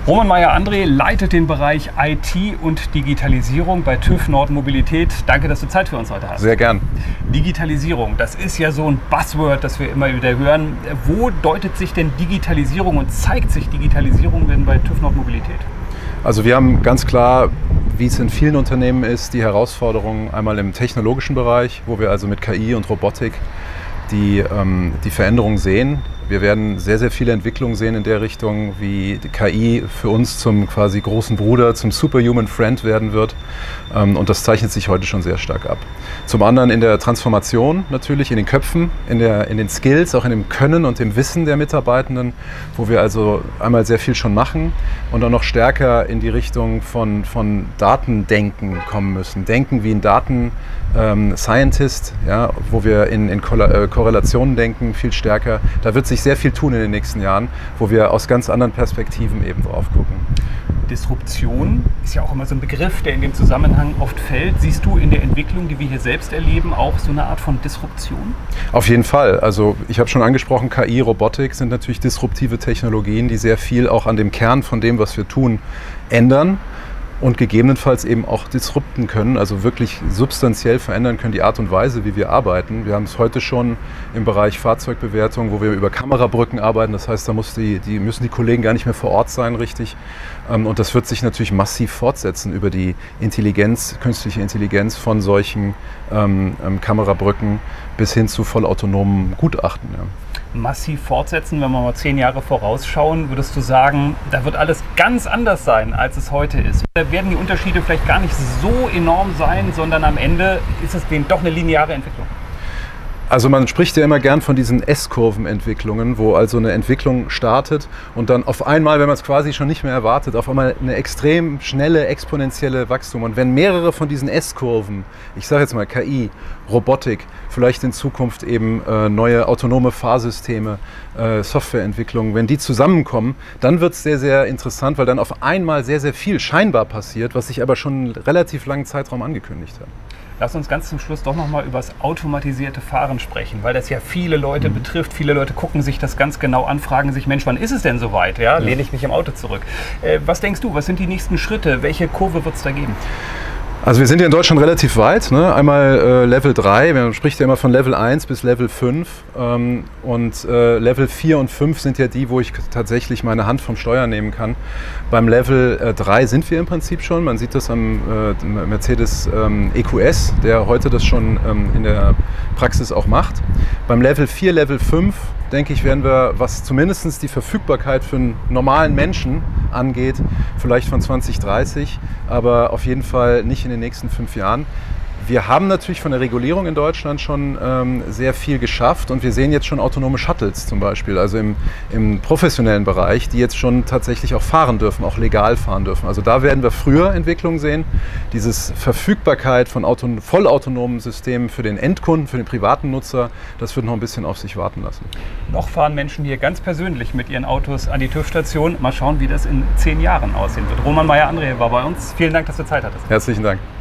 Roman Meyer-André leitet den Bereich IT und Digitalisierung bei TÜV Nord Mobilität. Danke, dass du Zeit für uns heute hast. Sehr gern. Digitalisierung, das ist ja so ein Buzzword, das wir immer wieder hören. Wo deutet sich denn Digitalisierung und zeigt sich Digitalisierung denn bei TÜV Nord Mobilität? Also wir haben ganz klar, wie es in vielen Unternehmen ist, die Herausforderungen einmal im technologischen Bereich, wo wir also mit KI und Robotik die Veränderungen sehen. Wir werden sehr, sehr viele Entwicklungen sehen in der Richtung, wie die KI für uns zum quasi großen Bruder, zum Superhuman Friend werden wird. Und das zeichnet sich heute schon sehr stark ab. Zum anderen in der Transformation natürlich, in den Köpfen, in den Skills, auch in dem Können und dem Wissen der Mitarbeitenden, wo wir also einmal sehr viel schon machen und auch noch stärker in die Richtung von Datendenken kommen müssen. Denken wie ein Scientist, ja, wo wir in Korrelationen denken, viel stärker. Da wird sich sehr viel tun in den nächsten Jahren, wo wir aus ganz anderen Perspektiven eben drauf gucken. Disruption ist ja auch immer so ein Begriff, der in dem Zusammenhang oft fällt. Siehst du in der Entwicklung, die wir hier selbst erleben, auch so eine Art von Disruption? Auf jeden Fall. Also ich habe schon angesprochen, KI, Robotik sind natürlich disruptive Technologien, die sehr viel auch an dem Kern von dem, was wir tun, ändern. Und gegebenenfalls eben auch disrupten können, also wirklich substanziell verändern können die Art und Weise, wie wir arbeiten. Wir haben es heute schon im Bereich Fahrzeugbewertung, wo wir über Kamerabrücken arbeiten. Das heißt, da müssen die Kollegen gar nicht mehr vor Ort sein, richtig. Und das wird sich natürlich massiv fortsetzen über die künstliche Intelligenz von solchen Kamerabrücken bis hin zu vollautonomen Gutachten. Ja. Massiv fortsetzen, wenn wir mal 10 Jahre vorausschauen, würdest du sagen, da wird alles ganz anders sein, als es heute ist? Da werden die Unterschiede vielleicht gar nicht so enorm sein, sondern am Ende ist es doch eine lineare Entwicklung? Also man spricht ja immer gern von diesen S-Kurven-Entwicklungen, wo also eine Entwicklung startet und dann auf einmal, wenn man es quasi schon nicht mehr erwartet, auf einmal eine extrem schnelle, exponentielle Wachstum. Und wenn mehrere von diesen S-Kurven, ich sage jetzt mal KI, Robotik, vielleicht in Zukunft eben neue autonome Fahrsysteme, Softwareentwicklung, wenn die zusammenkommen, dann wird es sehr, sehr interessant, weil dann auf einmal sehr, sehr viel scheinbar passiert, was sich aber schon einen relativ langen Zeitraum angekündigt hat. Lass uns ganz zum Schluss doch nochmal über das automatisierte Fahren sprechen, weil das ja viele Leute betrifft. Viele Leute gucken sich das ganz genau an, fragen sich, Mensch, wann ist es denn soweit? Ja, lehne ich mich im Auto zurück. Was denkst du, was sind die nächsten Schritte? Welche Kurve wird es da geben? Also wir sind ja in Deutschland relativ weit, ne? Einmal Level 3, man spricht ja immer von Level 1 bis Level 5 und Level 4 und 5 sind ja die, wo ich tatsächlich meine Hand vom Steuer nehmen kann. Beim Level 3 sind wir im Prinzip schon, man sieht das am Mercedes EQS, der heute das schon in der Praxis auch macht. Beim Level 4, Level 5 denke ich, werden wir, was zumindest die Verfügbarkeit für einen normalen Menschen angeht, vielleicht von 2030, aber auf jeden Fall nicht in den nächsten 5 Jahren. Wir haben natürlich von der Regulierung in Deutschland schon sehr viel geschafft und wir sehen jetzt schon autonome Shuttles zum Beispiel, also im professionellen Bereich, die jetzt schon tatsächlich auch fahren dürfen, auch legal fahren dürfen. Also da werden wir früher Entwicklungen sehen. Dieses Verfügbarkeit von vollautonomen Systemen für den Endkunden, für den privaten Nutzer, das wird noch ein bisschen auf sich warten lassen. Noch fahren Menschen hier ganz persönlich mit ihren Autos an die TÜV-Station. Mal schauen, wie das in 10 Jahren aussehen wird. Roman Meyer-André war bei uns. Vielen Dank, dass du Zeit hattest. Herzlichen Dank.